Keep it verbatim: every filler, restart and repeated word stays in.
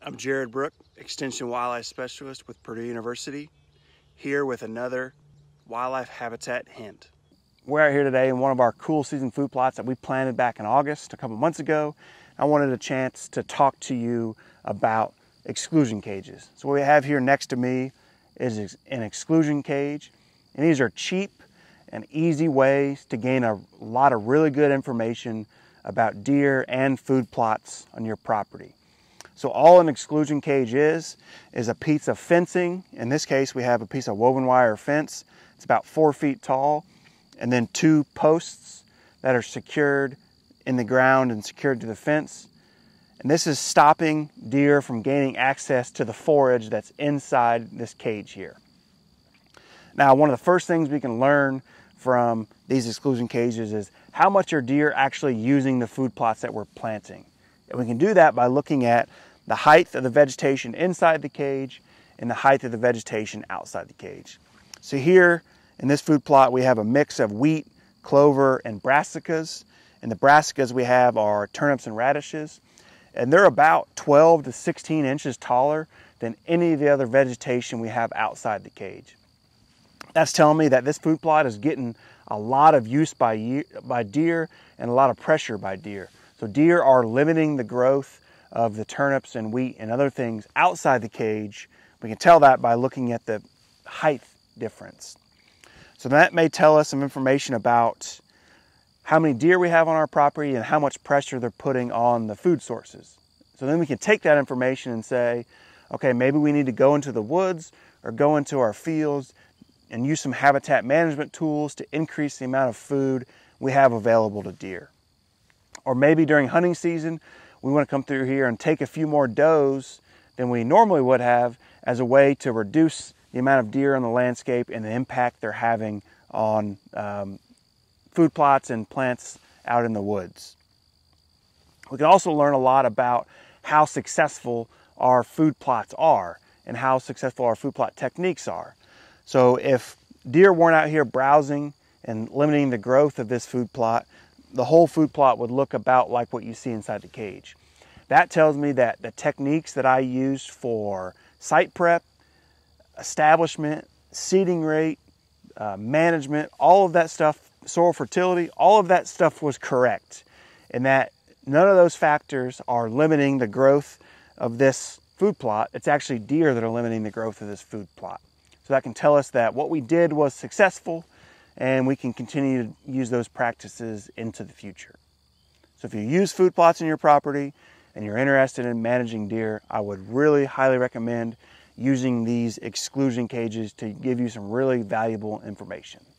I'm Jared Brook, Extension Wildlife Specialist with Purdue University, here with another wildlife habitat hint. We're out here today in one of our cool season food plots that we planted back in August, a couple months ago. I wanted a chance to talk to you about exclusion cages. So what we have here next to me is an exclusion cage, and these are cheap and easy ways to gain a lot of really good information about deer and food plots on your property. So all an exclusion cage is, is a piece of fencing. In this case, we have a piece of woven wire fence. It's about four feet tall, and then two posts that are secured in the ground and secured to the fence. And this is stopping deer from gaining access to the forage that's inside this cage here. Now, one of the first things we can learn from these exclusion cages is how much are deer actually using the food plots that we're planting. And we can do that by looking at the height of the vegetation inside the cage and the height of the vegetation outside the cage. So here in this food plot, we have a mix of wheat, clover, and brassicas. And the brassicas we have are turnips and radishes. And they're about twelve to sixteen inches taller than any of the other vegetation we have outside the cage. That's telling me that this food plot is getting a lot of use by, by deer and a lot of pressure by deer. So deer are limiting the growth of the turnips and wheat and other things outside the cage. We can tell that by looking at the height difference. So that may tell us some information about how many deer we have on our property and how much pressure they're putting on the food sources. So then we can take that information and say, okay, maybe we need to go into the woods or go into our fields and use some habitat management tools to increase the amount of food we have available to deer. Or maybe during hunting season, we want to come through here and take a few more does than we normally would have as a way to reduce the amount of deer on the landscape and the impact they're having on um, food plots and plants out in the woods. We can also learn a lot about how successful our food plots are and how successful our food plot techniques are. So if deer weren't out here browsing and limiting the growth of this food plot, the whole food plot would look about like what you see inside the cage. That tells me that the techniques that I used for site prep, establishment, seeding rate, uh, management, all of that stuff, soil fertility, all of that stuff was correct. And that none of those factors are limiting the growth of this food plot. It's actually deer that are limiting the growth of this food plot. So that can tell us that what we did was successful, and we can continue to use those practices into the future. So if you use food plots in your property and you're interested in managing deer, I would really highly recommend using these exclusion cages to give you some really valuable information.